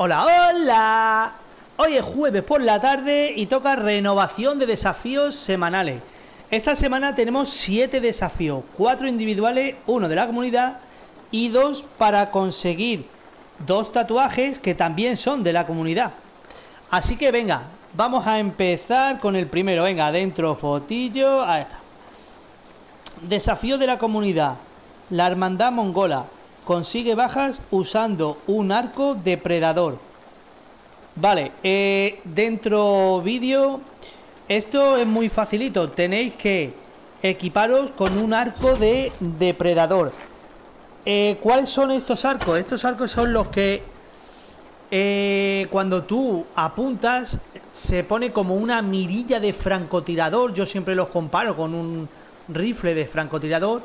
Hola, hola. Hoy es jueves por la tarde y toca renovación de desafíos semanales. Esta semana tenemos 7 desafíos, 4 individuales, 1 de la comunidad y 2 para conseguir 2 tatuajes que también son de la comunidad. Así que venga, vamos a empezar con el primero. Venga, adentro fotillo. Ahí está. Desafío de la comunidad. La hermandad mongola consigue bajas usando un arco depredador. Vale, dentro vídeo. Esto es muy facilito. Tenéis que equiparos con un arco de depredador. ¿Cuáles son estos arcos? Estos arcos son los que cuando tú apuntas se pone como una mirilla de francotirador. Yo siempre los comparo con un rifle de francotirador.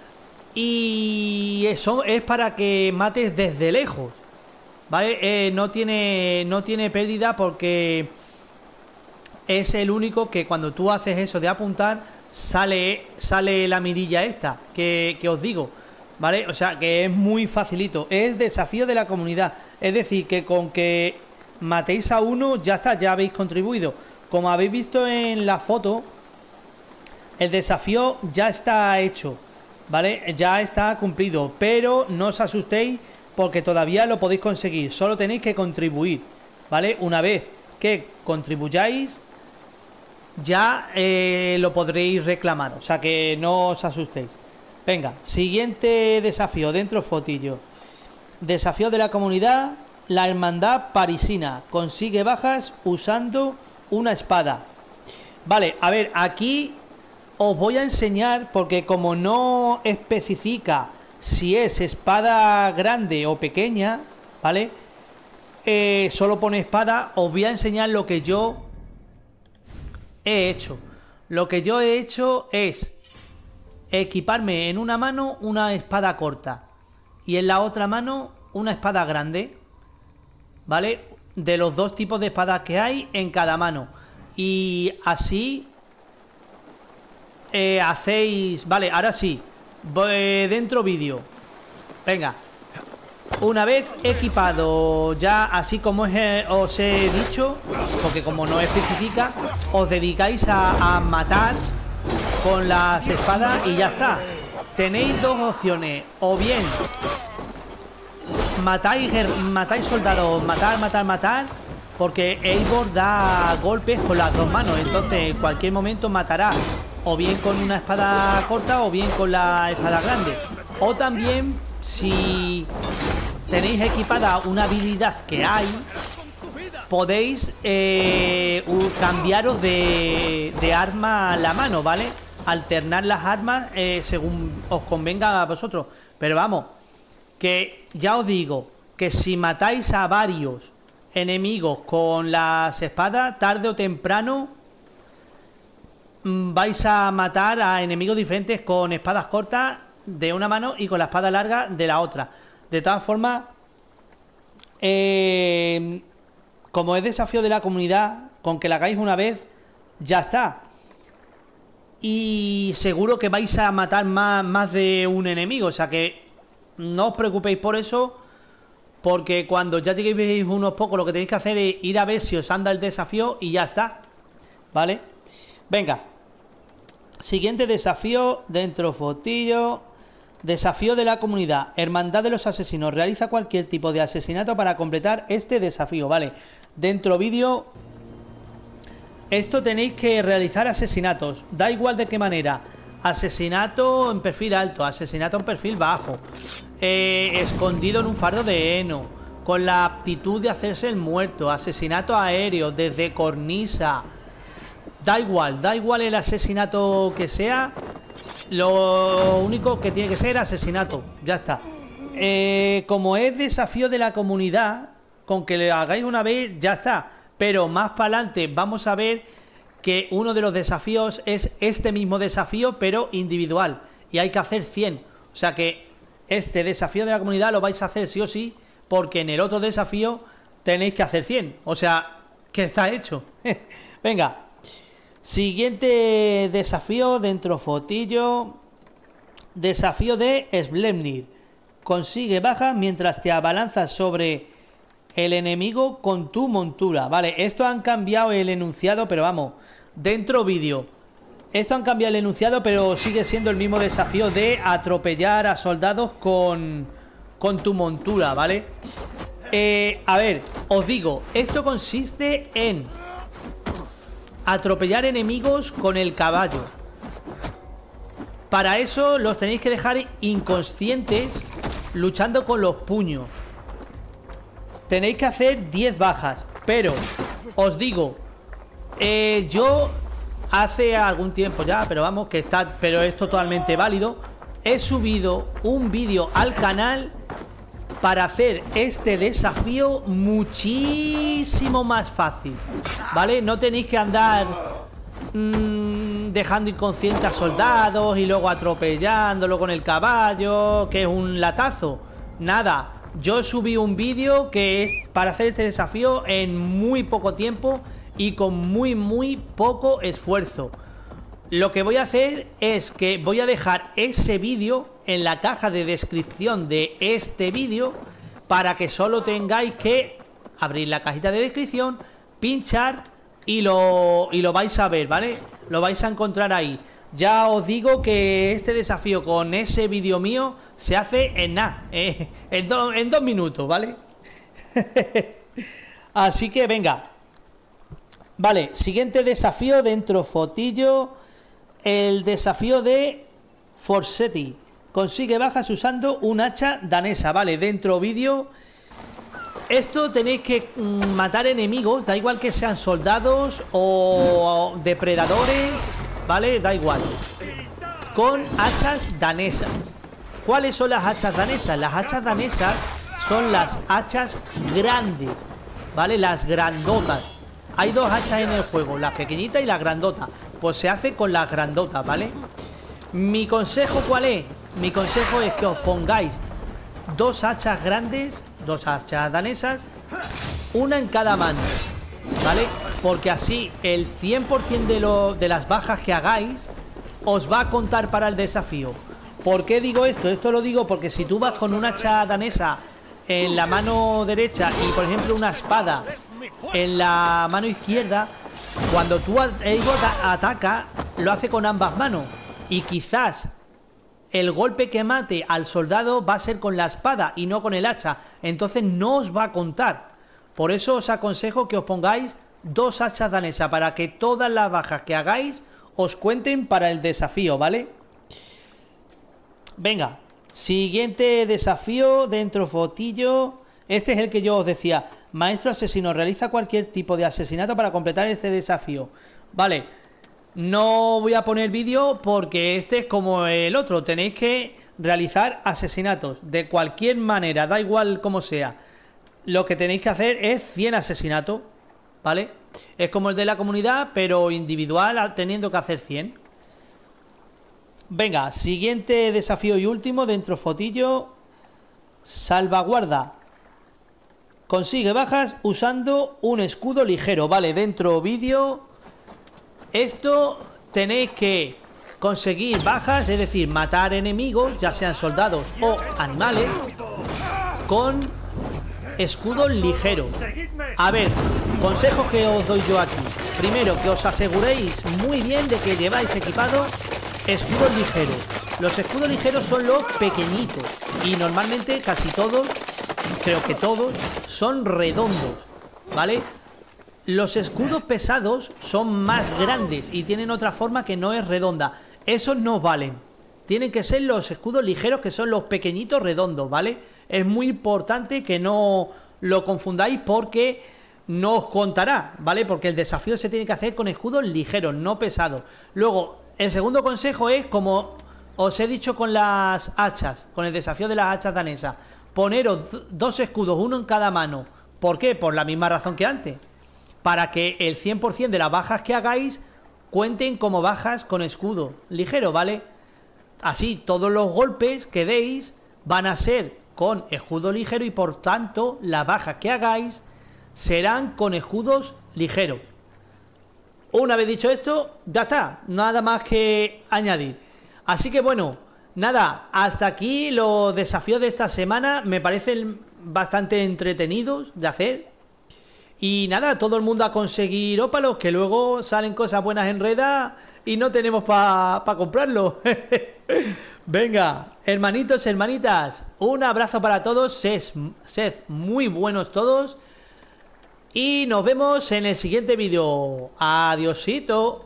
Y eso es para que mates desde lejos, ¿vale? No tiene pérdida porque es el único que cuando tú haces eso de apuntar sale la mirilla esta que os digo, ¿vale? O sea que es muy facilito. Es desafío de la comunidad. Es decir, que con que matéis a uno ya está, ya habéis contribuido. Como habéis visto en la foto, el desafío ya está hecho, ¿vale? Ya está cumplido, pero no os asustéis porque todavía lo podéis conseguir. Solo tenéis que contribuir, ¿vale? Una vez que contribuyáis ya lo podréis reclamar, o sea que no os asustéis. Venga, siguiente desafío, dentro fotillo. Desafío de la comunidad. La hermandad parisina consigue bajas usando una espada. Vale, a ver, aquí os voy a enseñar, porque como no especifica si es espada grande o pequeña, ¿vale? Solo pone espada. Os voy a enseñar lo que yo he hecho. Lo que yo he hecho es equiparme en una mano una espada corta y en la otra mano una espada grande, ¿vale? De los dos tipos de espadas que hay en cada mano. Y así hacéis... Vale, ahora sí. Dentro vídeo. Venga. Una vez equipado ya así como os he dicho, porque como no especifica, os dedicáis a matar con las espadas y ya está. Tenéis dos opciones. O bien matáis soldados, matar, porque Eivor da golpes con las dos manos, entonces en cualquier momento matará o bien con una espada corta o bien con la espada grande. O también, si tenéis equipada una habilidad que hay, podéis cambiaros de arma a la mano, ¿vale? Alternar las armas según os convenga a vosotros. Pero vamos, que ya os digo que si matáis a varios enemigos con las espadas, tarde o temprano vais a matar a enemigos diferentes con espadas cortas de una mano y con la espada larga de la otra. De todas formas, como es desafío de la comunidad, con que la hagáis una vez ya está. Y seguro que vais a matar más de un enemigo, o sea que no os preocupéis por eso, porque cuando ya lleguéis unos pocos, lo que tenéis que hacer es ir a ver si os anda el desafío y ya está, ¿vale? Venga, siguiente desafío, dentro fotillo. Desafío de la comunidad. Hermandad de los asesinos realiza cualquier tipo de asesinato para completar este desafío, ¿vale? Dentro vídeo. Esto tenéis que realizar asesinatos, da igual de qué manera. Asesinato en perfil alto, asesinato en perfil bajo, escondido en un fardo de heno, con la aptitud de hacerse el muerto, asesinato aéreo, desde cornisa. Da igual el asesinato que sea. Lo único que tiene que ser asesinato, ya está. Como es desafío de la comunidad, con que le hagáis una vez ya está. Pero más para adelante vamos a ver que uno de los desafíos es este mismo desafío, pero individual, y hay que hacer 100. O sea que este desafío de la comunidad lo vais a hacer sí o sí, porque en el otro desafío tenéis que hacer 100. O sea, que está hecho. Venga. Siguiente desafío, dentro fotillo. Desafío de Slemnir. Consigue baja mientras te abalanzas sobre el enemigo con tu montura. Vale, esto han cambiado el enunciado, pero vamos, dentro vídeo. Esto han cambiado el enunciado, pero sigue siendo el mismo desafío de atropellar a soldados con tu montura, ¿vale? A ver, os digo, esto consiste en atropellar enemigos con el caballo. Para eso los tenéis que dejar inconscientes luchando con los puños. Tenéis que hacer 10 bajas. Pero, os digo, yo hace algún tiempo ya, pero vamos, que está, pero es totalmente válido, he subido un vídeo al canal para hacer este desafío muchísimo más fácil, ¿vale? No tenéis que andar dejando inconscientes a soldados y luego atropellándolo con el caballo, que es un latazo. Nada, yo subí un vídeo que es para hacer este desafío en muy poco tiempo y con muy poco esfuerzo. Lo que voy a hacer es que voy a dejar ese vídeo en la caja de descripción de este vídeo para que solo tengáis que abrir la cajita de descripción, pinchar y lo vais a ver, ¿vale? Lo vais a encontrar ahí. Ya os digo que este desafío con ese vídeo mío se hace en nada, en 2 minutos, ¿vale? Así que venga. Vale, siguiente desafío dentro fotillo. El desafío de Forsetti. Consigue bajas usando un hacha danesa. Vale, dentro vídeo. Esto tenéis que matar enemigos. Da igual que sean soldados o depredadores. Vale, da igual. Con hachas danesas. ¿Cuáles son las hachas danesas? Las hachas danesas son las hachas grandes. Vale, las grandotas. Hay 2 hachas en el juego, la pequeñita y la grandota. Pues se hace con las grandotas, ¿vale? Mi consejo, ¿cuál es? Mi consejo es que os pongáis 2 hachas grandes, 2 hachas danesas, una en cada mano, ¿vale? Porque así el 100% de las bajas que hagáis os va a contar para el desafío. ¿Por qué digo esto? Esto lo digo porque si tú vas con una hacha danesa en la mano derecha y por ejemplo una espada en la mano izquierda, cuando tú ataca, lo hace con ambas manos y quizás el golpe que mate al soldado va a ser con la espada y no con el hacha, entonces no os va a contar. Por eso os aconsejo que os pongáis 2 hachas danesas para que todas las bajas que hagáis os cuenten para el desafío, ¿vale? Venga, siguiente desafío dentro fotillo. Este es el que yo os decía. Maestro asesino, realiza cualquier tipo de asesinato para completar este desafío. Vale, no voy a poner vídeo porque este es como el otro. Tenéis que realizar asesinatos de cualquier manera, da igual como sea. Lo que tenéis que hacer es 100 asesinatos, ¿vale? Es como el de la comunidad, pero individual, teniendo que hacer 100. Venga, siguiente desafío y último dentro fotillo. Salvaguarda. Consigue bajas usando un escudo ligero. Vale, dentro vídeo. Esto tenéis que conseguir bajas, es decir, matar enemigos, ya sean soldados o animales, con escudos ligeros. A ver, consejos que os doy yo aquí. Primero, que os aseguréis muy bien de que lleváis equipados escudos ligeros. Los escudos ligeros son los pequeñitos y normalmente casi todos, creo que todos, son redondos, ¿vale? Los escudos pesados son más grandes y tienen otra forma que no es redonda. Esos no valen. Tienen que ser los escudos ligeros, que son los pequeñitos redondos, ¿vale? Es muy importante que no lo confundáis porque no os contará, ¿vale? Porque el desafío se tiene que hacer con escudos ligeros, no pesados. Luego, el segundo consejo es, como os he dicho con las hachas, con el desafío de las hachas danesas, poneros 2 escudos, uno en cada mano. ¿Por qué? Por la misma razón que antes. Para que el 100% de las bajas que hagáis cuenten como bajas con escudo ligero, ¿vale? Así todos los golpes que deis van a ser con escudo ligero y por tanto las bajas que hagáis serán con escudos ligeros. Una vez dicho esto, ya está, nada más que añadir. Así que bueno, nada, hasta aquí los desafíos de esta semana. Me parecen bastante entretenidos de hacer. Y nada, todo el mundo a conseguir ópalos, que luego salen cosas buenas en Reda y no tenemos para comprarlo. Venga, hermanitos, hermanitas, un abrazo para todos, sed muy buenos todos y nos vemos en el siguiente vídeo. Adiosito.